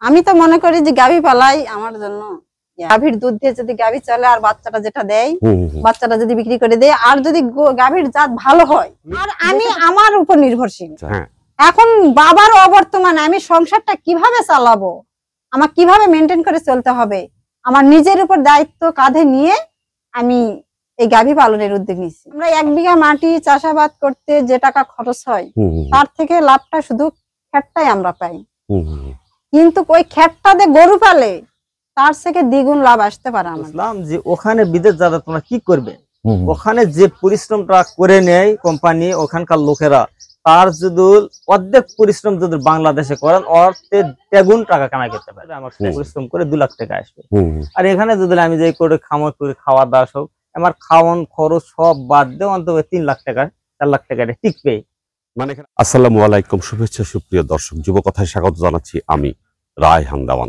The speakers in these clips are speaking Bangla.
আমি তো মনে করি যে গাভী পালাই আমার জন্য, গাভীর দুধ দিয়ে যদি গাভী চলে আর বাচ্চাটা যেটা দেয় বাচ্চাটা যদি বিক্রি করে দেয়, আর যদি গাভীর জাত ভালো হয়, আর আমি আমার উপর নির্ভরশীল। এখন বাবার অবর্তমানে আমি সংসারটা কিভাবে চালাবো, আমার কিভাবে মেনটেন করে চলতে হবে, আমার নিজের উপর দায়িত্ব কাঁধে নিয়ে আমি এই গাভী পালনের উদ্যোগ নিচ্ছি। আমরা 1 বিঘা মাটি চাষাবাদ করতে যে টাকা খরচ হয় তার থেকে লাভটা শুধু খ্যাটটাই আমরা পাই, কিন্তু ওই খ্যাটটাতে গরু পালে তার থেকে দ্বিগুণ লাভ আসতে পারে। বুঝলাম যে ওখানে বিদেশ যারা তোমরা কি করবে, ওখানে যে পরিশ্রমটা করে নেয় কোম্পানি ওখানকার লোকেরা, তার যদি অর্ধেক পরিশ্রম যদি বাংলাদেশে করেন অর্থে দ্বিগুণ টাকা কামাই করতে পারে। আমার পরিশ্রম করে 2 লাখ টাকা আসবে, আর এখানে যদি আমি যে করে খামার করে খাওয়া দাওয়া সব আমার খাওয়ান খরচ সব বাদ দিয়ে অন্তত 3 লাখ টাকা 4 লাখ টাকা টিকবে। মানে আসসালামু আলাইকুম, শুভেচ্ছা সুপ্রিয় দর্শক, যুবকথায় স্বাগত জানাচ্ছি আমি রায়হান দেওয়ান।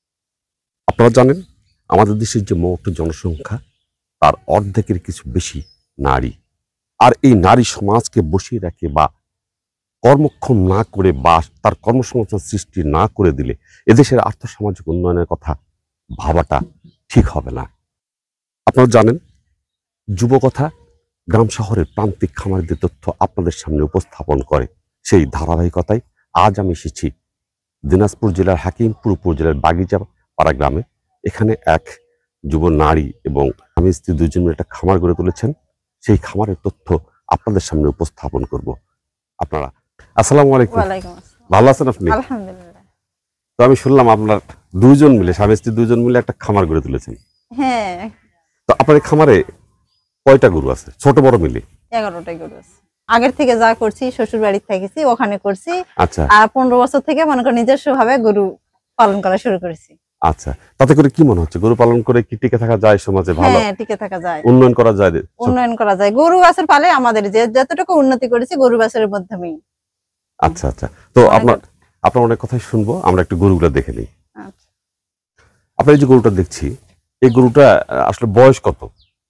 আপনারা জানেন আমাদের দেশের যে মোট জনসংখ্যা তার অর্ধেকের কিছু বেশি নারী, আর এই নারী সমাজকে বসিয়ে রাখে বা কর্মক্ষম না করে বা তার কর্মসংস্থান সৃষ্টি না করে দিলে এদেশের আর্থসামাজিক উন্নয়নের কথা ভাবাটা ঠিক হবে না। আপনারা জানেন যুবকথা গ্রাম শহরের প্রান্তিক খামারিদের তথ্য আপনাদের সামনে উপস্থাপন করে। সেই ধারাবাহিকতায় আজ আমি এসেছি দিনাজপুর জেলার হাকিমপুর উপজেলার বাগিচা পাড়া গ্রামে। এখানে এক যুব নারী এবং স্বামী স্ত্রী দুজন মিলে একটা খামার গড়ে তুলেছেন। সেই খামারের তথ্য আপনাদের সামনে উপস্থাপন করব। আপনারা আসসালামু আলাইকুম, ভালো আছেন আপনি? আলহামদুলিল্লাহ। তো আমি শুনলাম আপনার দুইজন মিলে, স্বামী স্ত্রী দুজন মিলে একটা খামার গড়ে তুলেছেন। হ্যাঁ। তো আপনার এই খামারে কয়টা গরু আছে, ছোট বড় মিলে? 11টা গরু আছে। আগের থেকে যা করছি শ্বশুর বাড়ি থেকেছি ওখানে করছি। আচ্ছা। আর 15 বছর থেকে মনে করি নিজস্ব ভাবে গরু পালন করা শুরু করেছি। আচ্ছা, তাতে করে কি মনে হচ্ছে গরু পালন করে কি টিকে থাকা যায় সমাজে? ভালো, হ্যাঁ টিকে থাকা যায়, উন্নয়ন করা যায়। উন্নয়ন করা যায় গরু বাছুর পালে। আমাদের যে যতটুকু উন্নতি করেছি গরু বাছুরের মাধ্যমেই। আচ্ছা আচ্ছা, তো আপনার অনেক কথাই শুনবো, আমরা একটু গরুগুলো দেখে নিই। আচ্ছা, আপনার এই যে গরুটা দেখছি, এই গরুটা আসলে বয়স কত?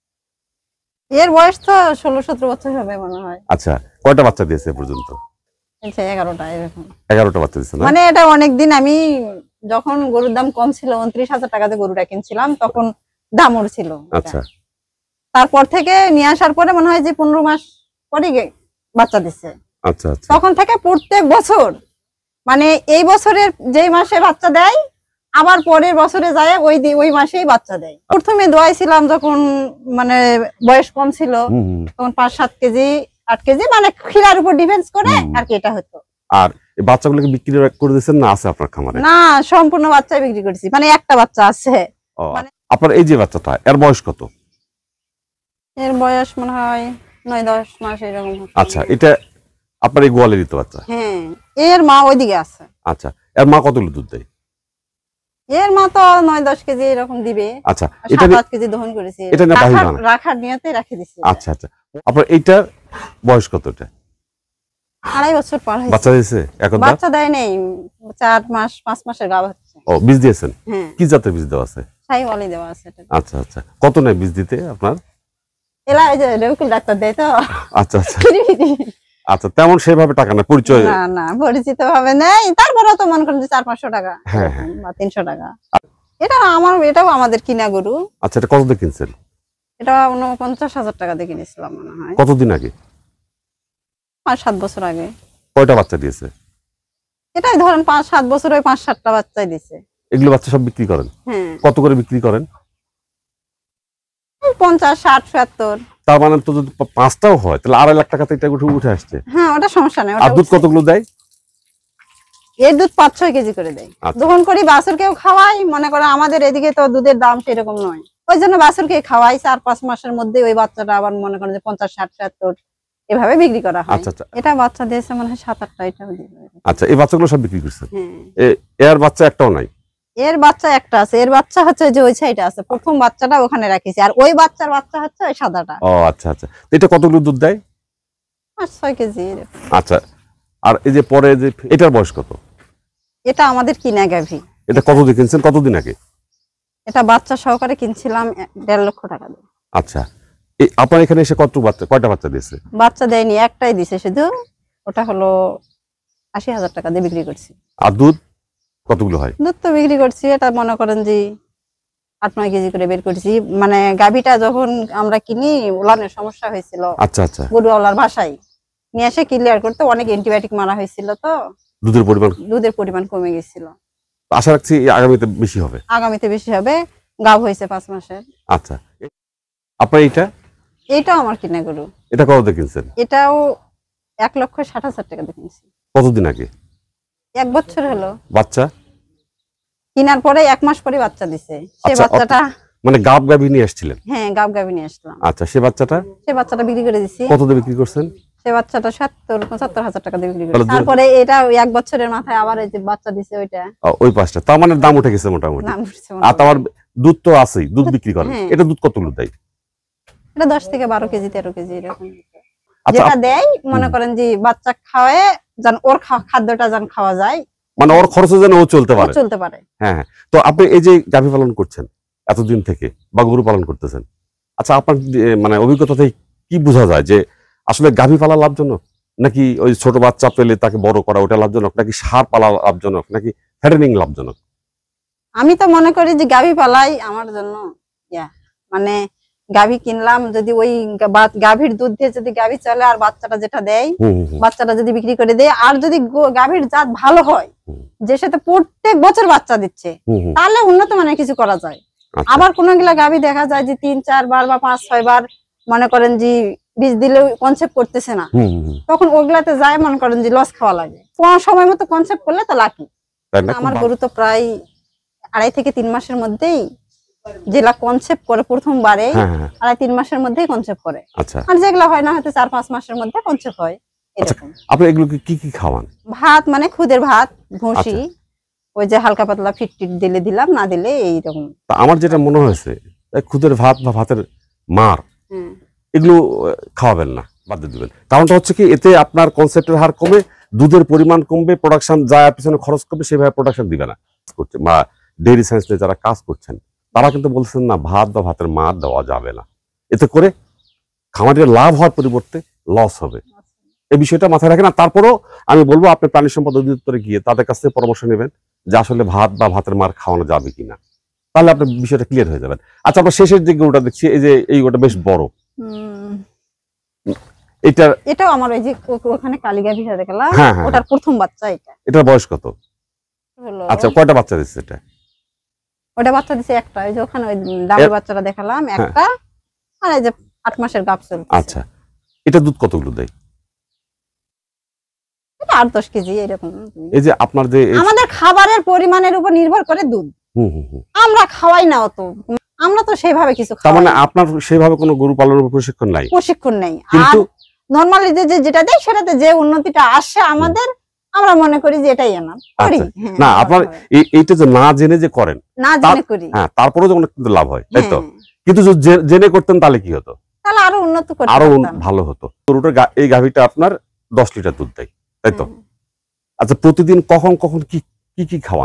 এর বয়স তো 16-17 বছর হবে মনে হয়। আচ্ছা, কয়টা বাচ্চা দিয়েছে এ পর্যন্ত? 11টা এরকম। 11টা বাচ্চা দিয়েছে না? মানে এটা অনেকদিন, আমি যখন গরুর দাম কম ছিল 29,000 টাকাতে গরুটা কিনছিলাম তখন দাম ওর ছিল। আচ্ছা, তারপর থেকে নিয়ে আসার পরে মনে হয় যে 15 মাস পরে বাচ্চা দিচ্ছে। আচ্ছা আচ্ছা, তখন থেকে প্রত্যেক বছর, মানে এই বছরের যেই মাসে বাচ্চা দেয় আবার পরের বছরে যায় ওই মাসেই বাচ্চা দেয়। প্রথমে দোয়াইছিলাম যখন মানে বয়স কম ছিল তখন 5-7 কেজি 8 কেজি, মানে খিলার উপর ডিফেন্স করে আর কি এটা হতো। আর এই বাচ্চাগুলোকে বিক্রি করে দিয়েছেন না আছে আপনার খামারে? না, সম্পূর্ণ বাচ্চা বিক্রি করেছি, মানে একটা বাচ্চা আছে। আপনার এই যে বাচ্চাটা, এর বয়স কত? এর বয়স মনে হয় 9-10 মাস এরকম। আচ্ছা, এটা আপনার এই গোয়ালেরই তো বাচ্চা? হ্যাঁ, এর মা ওইদিকে আছে। আচ্ছা, এর মা কতগুলো দুধ দেয়? এর মা তো 9-10 কেজি এরকম দিবে। আচ্ছা, এটা 7-8 কেজি দহন করেছি, এটা না বাহির না রাখার নিয়তে রেখে দিছি। আচ্ছা আচ্ছা, আপনার এইটার বয়স কত? এটা 2.5 বছর পার হয়েছে। বাচ্চা দিয়েছে? এখন বাচ্চা দেয় নাই, 4 মাস 5 মাসের গাব হচ্ছে। ও, বীজ দিয়েছেন? হ্যাঁ। কি জাতের বীজ দেওয়া আছে? শাহিওয়ালি দেওয়া আছে এটা। আচ্ছা আচ্ছা, কত নেয় বীজ দিতে আপনার? এলা এই যে রেউকুল ডাক্তার দেয় তো। আচ্ছা আচ্ছা আচ্ছা, তেমন সেভাবে টাকা না, পরিচয় না না পরিচিত ভাবে নেই, তারপরে তো মনে করেন যে 400-500 টাকা বা 300 টাকা। এটাও আমাদের কিনা গরু। আচ্ছা, এটা কত দিয়ে কিনছেন? এটা 49,000 টাকা দিয়ে কিনেছিলাম মনে হয়। কতদিন আগে? 5-7 বছর আগে। কয়টা বাচ্চা দিয়েছে? এটাই ধরেন 5-7 বছর ওই 5-7টা বাচ্চাই দিছে। এগুলো বাচ্চা সব বিক্রি করেন? হ্যাঁ। কত করে বিক্রি করেন? 50, 60, 70। তার মানে তো যদি 5টাও হয় তাহলে 2.5 লাখ টাকা তো এটা উঠে আসছে। হ্যাঁ, ওটা সমস্যা নেই। আর দুধ কতগুলো দেয়? এর দুধ 5-6 কেজি করে দেয়। দহন করি বাছুরকেও খাওয়াই, মনে করে আমাদের এদিকে তো দুধের দাম সেরকম নয়, ওই জন্য বাছুরকে খাওয়াই। 4-5 মাসের মধ্যে ওই বাচ্চাটা আবার মনে করেন যে 50, 60, 70 এভাবে বিক্রি করা হয়। আচ্ছা আচ্ছা, এটা বাচ্চা দিয়েছে মনে হয় 7-8টা। এটাও দিবে। আচ্ছা, এই বাচ্চাগুলো সব বিক্রি করছেন? হ্যাঁ। এর বাচ্চা একটাও নাই? এর বাচ্চা একটা আছে। এর বাচ্চা হচ্ছে যে ওই সাইডে আছে, প্রথম বাচ্চাটা ওখানে রাখিছি, আর ওই বাচ্চার বাচ্চা হচ্ছে ওই সাদাটা। ও আচ্ছা আচ্ছা, এটা কতগুলো দুধ দেয়? 5-6 কেজি। আচ্ছা, আর এই যে পরে যে এটার বয়স কত? এটা আমাদের কিনা গাভী। এটা কত দিয়ে কিনছেন, কতদিন আগে? এটা বাচ্চা সহকারে কিনছিলাম 1.5 লক্ষ টাকা দিয়ে। আচ্ছা, আপনার এখানে এসে কয়টা বাচ্চা দিয়েছে? বাচ্চা দেয়নি, একটাই দিছে শুধু, ওটা হলো 80,000 টাকা দিয়ে বিক্রি করছি। আর দুধ কতগুলো হয়? দুধ তো বিক্রি করছি, এটা মনে করেন যে 8-9 কেজি করে বের করছি। মানে গাভীটা যখন আমরা কিনি উলানের সমস্যা হয়েছিল, আচ্ছা আচ্ছা, গরুওয়ালার বাসায় নিয়ে এসে ক্লিয়ার করতে অনেক অ্যান্টিবায়োটিক মারা হয়েছিল, তো দুধের পরিমাণ কমে গেছিল। আশা রাখছি আগামীতে বেশি হবে। আগামীতে বেশি হবে। গাভ হয়েছে 5 মাসের। আচ্ছা, আপনার এইটাও আমার কিনা গরু। এটা কত দিয়ে কিনছেন? এটাও 1,60,000 টাকা দিয়ে কিনছি। কতদিন আগে? 1 বছর হলো। বাচ্চা কিনার পরে 1 মাস পরে বাচ্চা দিছে। সে আচ্ছা, বাচ্চাটা মানে গাভী নিয়ে আসছিলেন? হ্যাঁ, গাভী নিয়ে আসলাম। আচ্ছা, সে বাচ্চাটা বিক্রি করে দিছি। কত দিয়ে বিক্রি করছেন? সে বাচ্চাটা 70-75,000 টাকা দিয়ে বিক্রি করছি। তারপরে এটা 1 বছরের মাথায় আবার এই যে বাচ্চা দিছে, ওইটা ওই পাঁচটা, তার মানে দাম উঠে গেছে মোটামুটি। আর তোমার দুধ তো আছেই, দুধ বিক্রি করেন। এটা দুধ কতগুলো দেয়? এটা 10 থেকে 12 কেজি 13 কেজি এরকম। আচ্ছা, যেটা দেয় মনে করেন যে বাচ্চা খাওয়ায় যেন ওর খাদ্যটা যেন খাওয়া যায়, মানে ওর খরচে যেন ও চলতে পারে। হ্যাঁ, তো আপনি এই যে গাভী পালন করছেন এতদিন থেকে বা গরু পালন করতেছেন, আচ্ছা আপনার মানে অভিজ্ঞতা থেকে কি বোঝা যায় যে আসলে গাভী পালা লাভজনক, নাকি ওই ছোট বাচ্চা পেলে তাকে বড় করা ওটা লাভজনক, নাকি ষাঁড় পালা লাভজনক, নাকি ফ্যাটেনিং লাভজনক? আমি তো মনে করি যে গাভী পালাই আমার জন্য মানে গাভী কিনলাম, যদি ওই গাভীর দুধ দিয়ে যদি গাভী চলে আর বাচ্চাটা যেটা দেয়, বাচ্চাটা যদি বিক্রি করে দেয়, আর যদি গাভীর জাত ভালো হয়, যে সাথে প্রত্যেক বছর বাচ্চা দিচ্ছে, তাহলে উন্নত মানের কিছু করা যায়। আবার কোন গুলা গাভী দেখা যায় যে 3-4 বার বা 5-6 বার মনে করেন যে বীজ দিলে কনসেপ্ট করতেছে না, তখন ওগুলাতে যায় মনে করেন যে লস খাওয়া লাগে। কোন সময় মতো কনসেপ্ট করলে তো লাকি। আমার গরু তো প্রায় 2.5 থেকে 3 মাসের মধ্যেই যেগুলা কনসেপ্ট করে প্রথমবারে 2.5-3 মাসের মধ্যেই কনসেপ্ট করে। আর যেগুলা হয় না হয়তো 4-5 মাসের মধ্যে কনসেপ্ট হয়। আপনি এগুলোকে কি কি খাওয়ান? ভাত, মানে খুদের ভাত, ভুসি, ওই যে হালকা পাতলা ফিট দিলে দিলাম, না দিলে এইরকম। আমার যেটা মনে হয়েছে খুদের ভাত বা ভাতের মার এগুলো খাওয়াবেন না, বাদ দিয়ে দিবেন। কারণটা হচ্ছে কি, এতে আপনার কনসেপ্টের হার কমে, দুধের পরিমাণ কমবে, প্রোডাকশন যায় পিছনে খরচ করবে, সেভাবে প্রোডাকশন দিবে না। করছে বা ডেইরি সায়েন্স নিয়ে যারা কাজ করছেন তারা কিন্তু বলছেন না ভাত বা ভাতের মার দেওয়া যাবে না, এতে করে খামারের লাভ হওয়ার পরিবর্তে লস হবে। এই বিষয়টা মাথায় রাখেন। না তারপরেও আমি বলবো আপনি প্রাণী সম্পদ অধিদপ্তরে গিয়ে তাদের কাছ থেকে পরামর্শ নেবেন যে আসলে ভাত বা ভাতের মার খাওয়ানো যাবে কিনা, তাহলে আপনার বিষয়টা ক্লিয়ার হয়ে যাবেন। আচ্ছা, আমরা শেষের যে গরুটা দেখছি, এই যে এই গরুটা বেশ বড়, এটাও আমার ওই যে ওখানে কালীগাভী দেখলাম, ওটার প্রথম বাচ্চা। এটার বয়স কত? আচ্ছা, কয়টা বাচ্চা দিচ্ছে এটা? ওটা বাচ্চা দিছে একটা, ওই যে ওখানে ওই ডাবল বাচ্চাটা দেখালাম একটা, আর এই যে 8 মাসের গাব চলছে। আচ্ছা, এটা দুধ কতগুলো দেয়? এটা 8-10 কেজি এরকম। এই যে আপনার যে আমাদের খাবারের পরিমাণের উপর নির্ভর করে দুধ, আমরা খাওয়াই না অত, আমরা তো সেভাবে কিছু খাওয়াই। তার মানে আপনার সেভাবে কোনো গরু পালনের প্রশিক্ষণ নাই। কিন্তু নরমালি যেটা দেয় সেটাতে যে উন্নতিটা আসে আমাদের, আমরা মনে করি যে এটাই এনাফ করি। না, আপনার এইটা যে না জেনে যে করেন, না জেনে করি, হ্যাঁ, তারপরেও যখন কিন্তু লাভ হয়, তাই তো? কিন্তু যদি জেনে করতেন তাহলে কি হতো? তাহলে আরো উন্নত করতে আরো ভালো হতো। গরুটার এই গাভীটা আপনার 10 লিটার দুধ দেয়, তাই তো? আচ্ছা, প্রতিদিন কখন কখন কি কি খাওয়ান?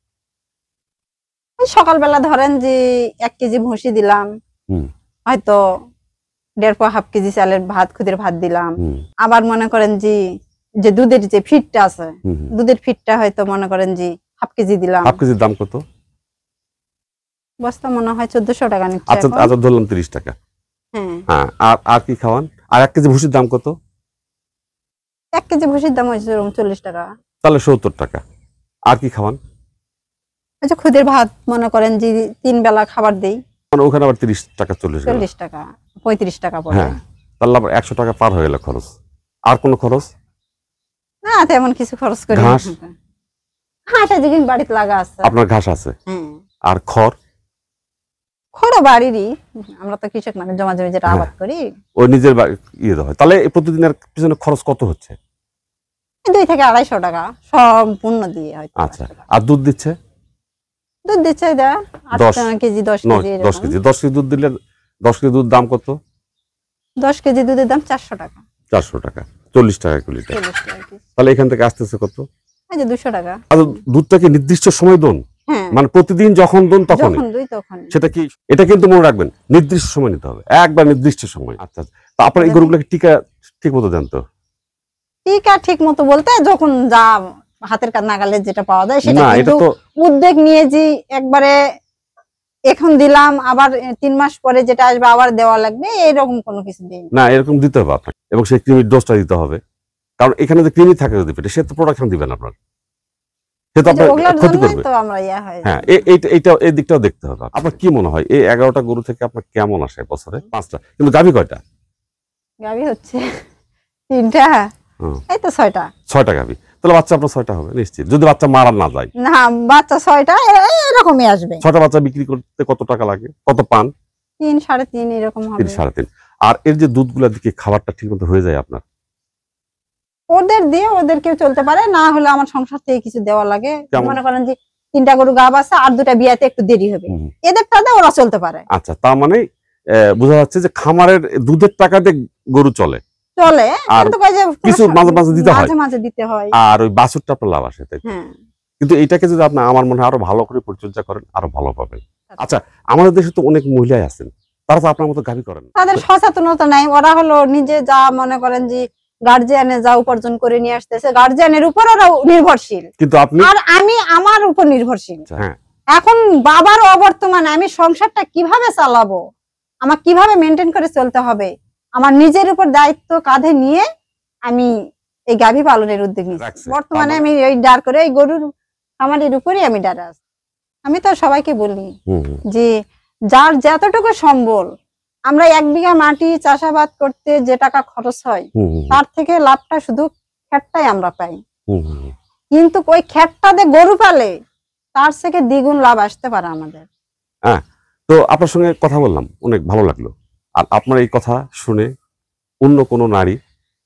সকালবেলা ধরেন যে 1 কেজি ভুসি দিলাম, হয়তো 1.5 কেজি চালের ভাত, খুদের ভাত দিলাম। আবার মনে করেন যে দুধের যে ফিটটা আছে, দুধের ফিটটা হয়তো মনে করেন যে 1/2 কেজি দিলাম। 1/2 কেজির দাম কত? বস্তা মনে হয় 1400 টাকা নিচ্ছে। আচ্ছা, ধরলাম 30 টাকা। হ্যাঁ, আর কি খাওয়ান? আর 1 কেজি ভুসির দাম কত? 1 কেজি ভুসির দাম হচ্ছে 40 টাকা। তাহলে 70 টাকা। আর কি খাওয়ান? আচ্ছা, খুদের ভাত মনে করেন যে 3 বেলা খাবার দেই, মানে ওখানে আবার 30 টাকা 40 টাকা 35 টাকা পড়ে। হ্যাঁ, তাহলে আবার 100 টাকা পার হয়ে গেল খরচ। আর কোনো খরচ? না, তেমন কিছু খরচ করি না। ঘাসটা যেদিন বাড়িতে লাগা আছে। আপনার ঘাস আছে? আর খড়ও বাড়িরই, আমরা তো কৃষক মানে জমা জমি যেটা আবাদ করি, ওই নিজের ইয়ে হয়। তাহলে প্রতিদিনের পিছনে খরচ কত হচ্ছে? 2 থেকে 250 টাকা সম্পূর্ণ দিয়ে হয়তো। আচ্ছা, আর দুধ দিচ্ছে? দুধ দিচ্ছে 10 কেজি 10 কেজি 10 কেজি 10 কেজি দুধ দিলে 10 কেজি দুধ দাম কত? 10 কেজি দুধের দাম 400 টাকা। 400 টাকা, 40 টাকা লিটার। তাহলে এখান থেকে আসতেছে কত? এই যে 200 টাকা। আর দুধটাকে নির্দিষ্ট সময় দন, মানে প্রতিদিন যখন দন তখন? সেটা কি? এটা কিন্তু মনে রাখবেন, নির্দিষ্ট সময় নিতে হবে, একবার নির্দিষ্ট সময়। আচ্ছা, তো আপনার এই গরুগুলোকে টিকা ঠিক মতো দেন তো? টিকা ঠিক মতো বলতে যখন যা হাতের নাগালে যেটা পাওয়া যায় সেটা, না এটা কিন্তু তো উদ্যোগ নিয়ে যে একবারে এখন দিলাম আবার 3 মাস পরে যেটা আসবে আবার দেওয়া লাগবে এরকম কোনো কিছু দেই না, এরকম দিতে হবে আপনাকে, এবং সেই কৃমির ডোজটা দিতে হবে। কারণ এখানে যে কৃমি থাকে যদি পেটে, সে তো প্রোডাকশন দিবেন আপনার, সে তো আপনার ওগুলোর ক্ষতি জন্যই করবে। তো আমরা হয় হ্যাঁ, এই দিকটাও দেখতে হবে। আপনার কি মনে হয় এই 11টা গরু থেকে আপনার কেমন আসে বছরে? 5টা, কিন্তু গাভী কয়টা? গাভী হচ্ছে 3টা, এই তো 6টা। 6টা গাভী, তাহলে বাচ্চা আপনার 6টা হবে নিশ্চিত, যদি বাচ্চা মারা না যায়। না, বাচ্চা 6টা এরকমই আসবে। 6টা বাচ্চা বিক্রি করতে কত টাকা লাগে, কত পান? 3 3.5 এরকম হবে। 3 3.5। আর এর যে দুধগুলা দিকে খাবারটা ঠিক মতো হয়ে যায় আপনার? ওদের দিয়ে ওদের কেউ চলতে পারে, না হলে আমার সংসার থেকে কিছু দেওয়া লাগে। কেমন? মনে করেন যে 3টা গরু গাব আছে আর 2টা বিয়াতে একটু দেরি হবে, এদেরটা দিয়ে ওরা চলতে পারে। আচ্ছা, তার মানে বোঝা যাচ্ছে যে খামারের দুধের টাকা দিয়ে গরু চলে, চলে, আর কিন্তু কই যে কিছু মাঝে মাঝে দিতে হয়, মাঝে মাঝে দিতে হয়। আর ওই বাছুরটা আপনার লাভ আসে, তাই? হ্যাঁ, কিন্তু এটাকে যদি আপনি আমার মনে হয় আরো ভালো করে পরিচর্যা করেন, আরো ভালো পাবেন। আচ্ছা, আমাদের দেশে তো অনেক মহিলাই আছেন, তারা তো আপনার মতো গাভী করেন। তাদের সচেতনতা নাই, ওরা হলো নিজে যা মনে করেন যে গার্জিয়ানে যা উপার্জন করে নিয়ে আসতেছে গার্জিয়ানের উপর ওরা নির্ভরশীল, কিন্তু আপনি, আর আমি আমার উপর নির্ভরশীল। হ্যাঁ, এখন বাবার অবর্তমানে আমি সংসারটা কিভাবে চালাবো, আমার কিভাবে মেনটেন করে চলতে হবে, আমার নিজের উপর দায়িত্ব কাঁধে নিয়ে আমি এই গাভী পালনের উদ্যোগ নিয়েছি। রাখছে। বর্তমানে আমি এই ডার করে এই গরুর খামারের উপরই আমি ডার আছি। আমি তো সবাইকে বলি যে যার যতটুকু সম্বল, আমরা 1 বিঘা মাটি চাষাবাদ করতে যে টাকা খরচ হয় তার থেকে লাভটা শুধু খ্যাটটাই আমরা পাই, কিন্তু ওই খ্যাটটাতে গরু পালে তার থেকে দ্বিগুণ লাভ আসতে পারে আমাদের। হ্যাঁ, তো আপনার সঙ্গে কথা বললাম, অনেক ভালো লাগলো। আর আপনার এই কথা শুনে অন্য কোনো নারী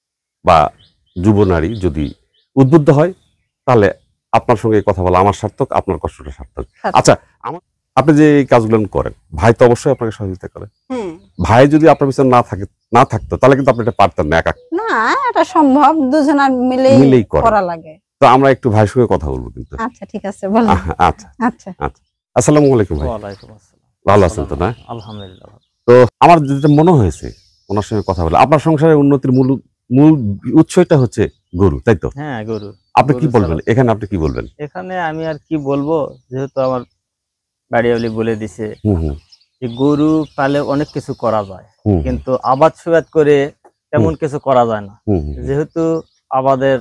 বা যুব নারী যদি উদ্বুদ্ধ হয়, তাহলে আপনার সঙ্গে এই কথা বলা আমার সার্থক, আপনার কষ্টটা সার্থক। আচ্ছা, আপনি যে এই কাজগুলো করেন, ভাই তো অবশ্যই আপনাকে সহযোগিতা করে। ভাই যদি আপনার পিছনে না থাকতো তাহলে কিন্তু আপনি এটা পারতেন না একা। না, এটা সম্ভব, দুজনের মিলেই করা লাগে। তো আমরা একটু ভাইয়ের সঙ্গে কথা বলবো কিন্তু। আচ্ছা, ঠিক আছে, বলুন। আচ্ছা আচ্ছা আচ্ছা, আসসালামু আলাইকুম ভাই। ওয়ালাইকুম আসসালাম। ভালো আছেন তো? না, আলহামদুলিল্লাহ। তো আমার যেটা মনে হয়েছে ওনার সঙ্গে কথা বলে, আপনার সংসারের উন্নতির মূল উৎসটা হচ্ছে গরু, তাই তো? হ্যাঁ, গরু। আপনি কি বলবেন এখানে? আপনি কি বলবেন এখানে? আমি আর কি বলবো, যেহেতু আমার বাড়িওয়ালি বলে দিছে যে গরু পালে অনেক কিছু করা যায়, কিন্তু আবাদ সুবাদ করে তেমন কিছু করা যায় না। যেহেতু আবাদের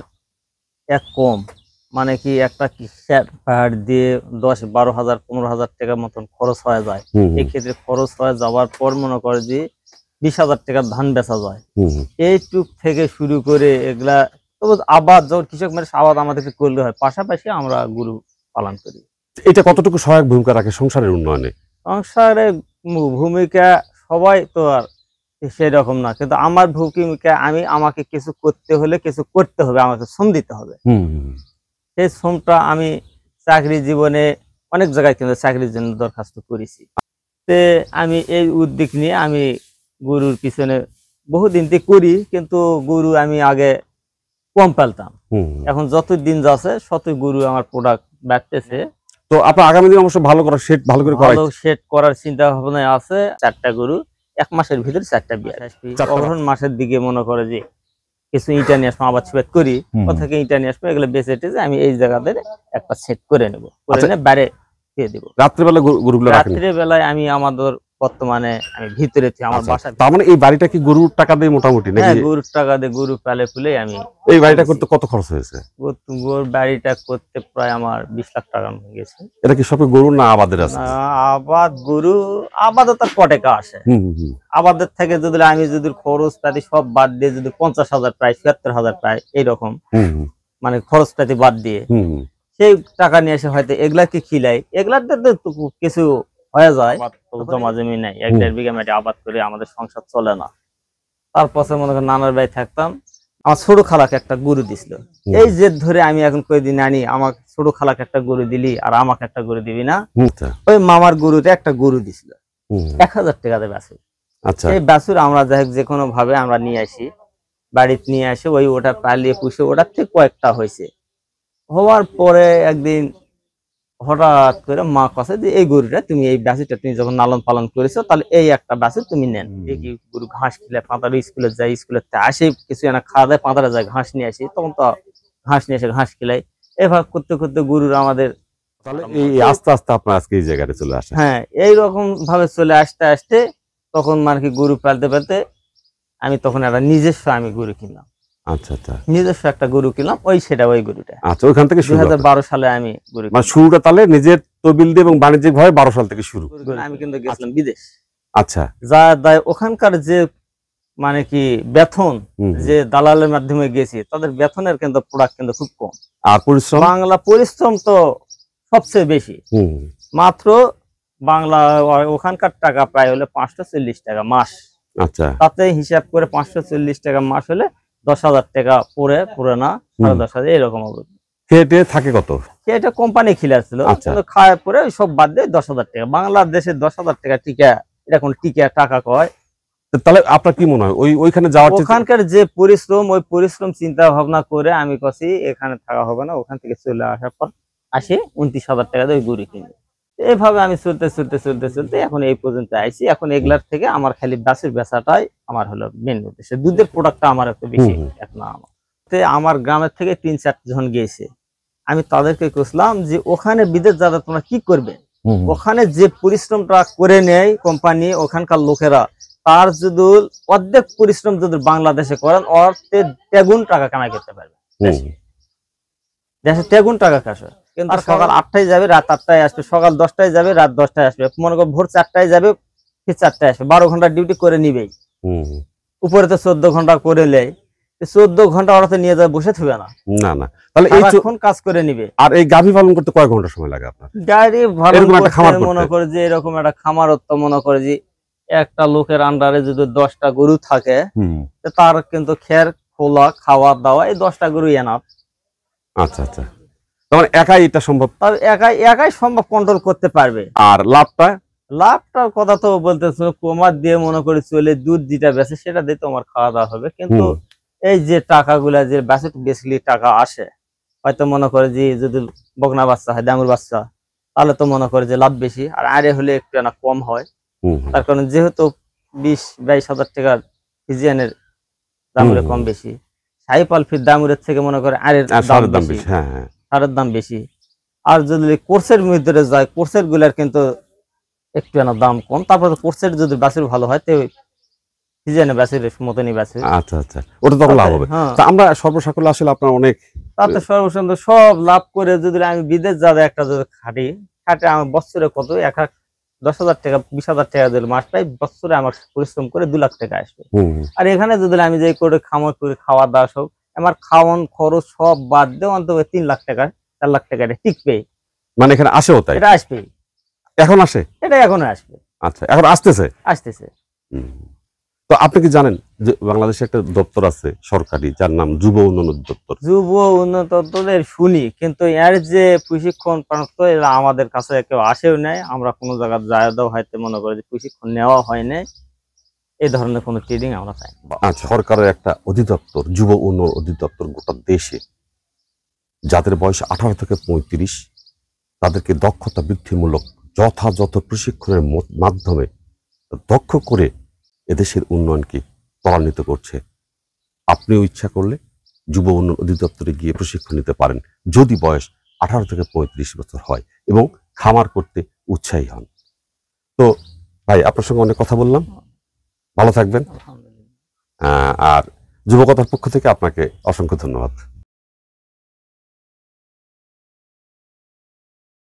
এক কম, মানে কি একটা পাহাড় দিয়ে 10-12 হাজার 15 হাজার টাকার মতন খরচ হয়ে যায়। এই ক্ষেত্রে খরচ হয়ে যাওয়ার পর মনে করে যে 20 হাজার টাকার ধান বেচা যায়। এইটুক থেকে শুরু করে এগুলা আবাদ, যখন কৃষক মানে আবাদ আমাদেরকে করলে হয়, পাশাপাশি আমরা গরু পালন করি। এটা কতটুকু সহায়ক ভূমিকা রাখে সংসারের উন্নয়নে? সংসারে ভূমিকা সবাই তো আর সেরকম না, কিন্তু আমার ভূমিকা, আমাকে কিছু করতে হলে কিছু করতে হবে, আমাকে শ্রম দিতে হবে। সেই শ্রমটা আমি চাকরি জীবনে অনেক জায়গায় কিন্তু চাকরির জন্য দরখাস্ত করেছি। আমি এই উদ্যোগ নিয়ে আমি গরুর পিছনে বহুদিন থেকে করি, কিন্তু গরু আমি আগে কম পালতাম। এখন যত দিন যাচ্ছে ততই গরু আমার প্রোডাক্ট বাড়তেছে। তো আপনার আগামী দিন অবশ্য ভালো করার সেট, ভালো করে সেট করার চিন্তা ভাবনা আছে। 4টা গরু, 1 মাসের ভিতরে 4টা বিয়ে আসবে। অগ্রহণ মাসের দিকে মনে করে যে কিছু ইটা নিয়ে আসবো, আবাদ সুবাদ করি, কোথেকে ইটা নিয়ে আসবো, এগুলো বেঁচে টেছে আমি এই জায়গাতে একটা সেট করে নেবো, করে নিয়ে বাইরে দিয়ে দেবো। রাত্রেবেলা গরুগুলো রাখেন? রাত্রেবেলায় আমি আমাদের বর্তমানে আমি ভিতরে আমার বাসা। তার মানে এই বাড়িটা কি গরুর টাকা দিয়ে মোটামুটি নাকি? হ্যাঁ, গরুর টাকা দিয়ে গরু পালে পুলে আমি এই বাড়িটা করতে কত খরচ হয়েছে? গরুর বাড়িটা করতে প্রায় আমার 20 লাখ টাকা গেছে। এটা কি সব গরু না আবাদের আছে? আবাদ গরু, আবাদও তার কটেকা আসে। আবাদের থেকে আমি যদি খরচ পাতি সব বাদ দিয়ে যদি 50 হাজার প্রায় 76 হাজার প্রায় এইরকম, মানে খরচ পাতি বাদ দিয়ে সেই টাকা নিয়ে এসে হয়তো এগুলাকে খিলাই, এগুলাতে তো কিছু হয়ে যায়। জমা জমি নাই, 1-1.5 বিঘা মাটি আবাদ করে আমাদের সংসার চলে না। তারপর মনে করেন নানার বাড়ি থাকতাম, আমার ছোট খালাকে একটা গরু দিছিল। এই জেদ ধরে আমি এখন কয়েকদিন আনি, আমার ছোট খালাকে একটা গরু দিলি আর আমাকে একটা গরু দিবি না? ওই মামার গরুতে একটা গরু দিছিল 1000 টাকাতে বাছুর। এই বাছুর আমরা যাই হোক যে কোনো ভাবে আমরা নিয়ে আসি, বাড়িতে নিয়ে আসি, ওটা পালিয়ে পুষে ওটার থেকে কয়েকটা হয়েছে। হওয়ার পরে একদিন হঠাৎ করে মা কাছে যে এই গরুটা তুমি, এই বাছুরটা তুমি যখন লালন পালন করেছো, তাহলে এই একটা বাছুর তুমি নেন। গরু ঘাস খেলে, পাতার স্কুলে যায়, স্কুলে আসে কিছু না খাওয়া দায়, পাতারে যায় ঘাস নিয়ে আসি, তখন তো ঘাস নিয়ে এসে ঘাস খেলাই। এভাবে করতে করতে গরুর আমাদের তাহলে এই আস্তে আস্তে আপনার আজকে এই জায়গায় চলে আসে। হ্যাঁ, এইরকম ভাবে চলে আসতে আসতে তখন মানে কি গরু পালতে পালতে আমি তখন একটা নিজস্ব আমি গরু কিনলাম। আচ্ছা আচ্ছা, নিজস্ব একটা গরু কিনলাম, ওই গরুটা। আচ্ছা, ওইখান থেকে শুরু। 2012 সালে আমি গরু মানে শুরুটা তাহলে নিজের তবিল দিয়ে এবং বাণিজ্যিক ভাবে 12 সাল থেকে শুরু। আমি কিন্তু গেছিলাম বিদেশ। আচ্ছা, যা দায় ওখানকার যে মানে কি বেতন, যে দালালের মাধ্যমে গেছি তাদের বেতনের কিন্তু প্রোডাক্ট কিন্তু খুব কম। আর পরিশ্রম, বাংলা পরিশ্রম তো সবচেয়ে বেশি। মাত্র বাংলা ওখানকার টাকা প্রায় হলে 540 টাকা মাস। আচ্ছা, তাতে হিসাব করে 540 টাকা মাস হলে 10,000 টাকা পুরে না 10,500 এরকম হবে। খেটে থাকে কত? এটা কোম্পানি খিলাছিল, কিন্তু খাওয়া পরে সব বাদ দিয়ে 10,000 টাকা। বাংলাদেশে 10,000 টাকা টিকা, এটা কোন টিকা টাকা কয়? তাহলে আপনার কি মনে হয় ওইখানে যাওয়ার ওখানকার যে পরিশ্রম, ওই পরিশ্রম চিন্তা ভাবনা করে আমি কছি এখানে থাকা হবে না, ওখান থেকে চলে আসার পর আসে 29,000 টাকা দিয়ে গরু কিনে। এইভাবে আমি চলতে চলতে চলতে চলতে এখন এই পর্যন্ত আইছি। এখন এগুলার থেকে আমার খালি বাছুর বেচাটাই আমার হলো মেন উদ্দেশ্য। দুধের প্রোডাক্টটা আমার একটু বেশি। এখন আমার গ্রামের থেকে 3-4 জন গিয়েছে, আমি তাদেরকে কইলাম যে ওখানে বিদেশ যারা তোমরা কি করবে, ওখানে যে পরিশ্রমটা করে নেয় কোম্পানি, ওখানকার লোকেরা, তার যদি অর্ধেক পরিশ্রম যদি বাংলাদেশে করেন অর্থে 3 গুণ টাকা কামাই করতে পারবে। দেশে 3 গুণ টাকা কাজ হয়। কিন্তু সকাল 8টায় যাবে, রাত 8টায় আসবে, সকাল 10টায় যাবে, রাত 10টায় আসবে, মনে করো ভোর 4টায় যাবে, ফির 4টায় আসবে, 12 ঘন্টা ডিউটি করে নিবেই। উপরে তো 14 ঘন্টা করে নেয়, 14 ঘন্টা ওরা তো নিয়ে যাবে, বসে থাকবে না। না না, তাহলে এখন কাজ করে নিবে। আর এই গাভী পালন করতে কয় ঘন্টা সময় লাগে আপনার? গাড়ি পালন করতে মনে করে যে এরকম একটা খামারত্ব, মনে করে যে একটা লোকের আন্ডারে যদি 10টা গরু থাকে, তার কিন্তু খের খোলা খাওয়া দাওয়া এই 10টা গরু এনাফ। আচ্ছা আচ্ছা, তখন একাই এটা সম্ভব? তার একাই সম্ভব, কন্ট্রোল করতে পারবে। আর লাভটার কথা তো বলতেছো, কোমার দিয়ে মনে করে চলে, দুধ যেটা বেচে সেটা দিয়ে তোমার খাওয়া দাওয়া হবে। কিন্তু এই যে টাকাগুলা যে বেসিক্যালি টাকা আসে, হয়তো মনে করে যে যদি বকনা বাচ্চা হয়, ডাঙ্গুর বাচ্চা, তাহলে তো মনে করে যে লাভ বেশি, আর আরে হলে একটু না কম হয়। তার কারণ যেহেতু 20-22 হাজার টাকার ফিজিয়ানের দামের কম বেশি, সাইপাল ফির দামের থেকে মনে করে আরের দাম বেশি, সারের দাম বেশি। আর যদি কোর্সের ভিতরে যায়, কোর্সের গুলার কিন্তু একটু না দাম কম। তারপরে কোর্সের যদি বাছুর ভালো হয় তো ফিজিয়ানের বাছুরের মতনই বাছুর। আচ্ছা আচ্ছা, ওটা তো লাভ হবে। আমরা সর্বসাকুল্যে আসলে আপনার অনেক তাতে সর্বসুন্দর সব লাভ করে যদি আমি বিদেশ যাবে একটা যদি খাটে আমার বছরে কত 10,000 টাকা 20,000 টাকা দিলে মাস পাই, বছরে আমার পরিশ্রম করে 2 লাখ টাকা আসবে। আর এখানে যদি আমি যে করে খামার করে খাওয়া দাওয়া সব আমার খাওয়ান খরচ সব বাদ দিয়ে অন্তত 3 লাখ টাকা 4 লাখ টাকা টিকবে। মানে এখানে আসেও তাই? এটা আসবে, এখন আসে, এটা এখন আসবে। আচ্ছা, এখন আসতেছে। তো আপনি কি জানেন যে বাংলাদেশে একটা দপ্তর আছে সরকারি, যার নাম যুব উন্নয়ন দপ্তর? যুব উন্নয়ন দপ্তরের শুনি, কিন্তু এর যে প্রশিক্ষণ প্রাপ্ত এরা আমাদের কাছে কেউ আসেও নাই। আমরা কোনো জায়গায় যাওয়া হয়তো মনে করি যে প্রশিক্ষণ নেওয়া হয় নাই, এই ধরনের কোনো ট্রেনিং আমরা পাই। আচ্ছা, সরকারের একটা অধিদপ্তর, যুব উন্নয়ন অধিদপ্তর, গোটা দেশে যাদের বয়স 18 থেকে 35, তাদেরকে দক্ষতা বৃদ্ধিমূলক যথাযথ প্রশিক্ষণের মাধ্যমে দক্ষ করে এদেশের উন্নয়নকে ত্বরান্বিত করছে। আপনিও ইচ্ছা করলে যুব উন্নয়ন অধিদপ্তরে গিয়ে প্রশিক্ষণ নিতে পারেন, যদি বয়স 18 থেকে 35 বছর হয় এবং খামার করতে উৎসাহী হন। তো ভাই, আপনার সঙ্গে অনেক কথা বললাম, ভালো থাকবেন। আর যুবকতার পক্ষ থেকে আপনাকে অসংখ্য ধন্যবাদ।